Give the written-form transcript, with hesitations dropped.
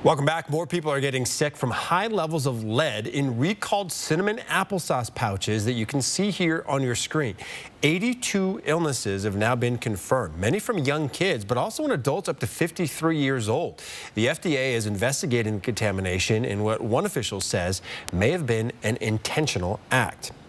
Welcome back. More people are getting sick from high levels of lead in recalled cinnamon applesauce pouches that you can see here on your screen. 82 illnesses have now been confirmed, many from young kids, but also in adults up to 53 years old. The FDA is investigating the contamination in what one official says may have been an intentional act.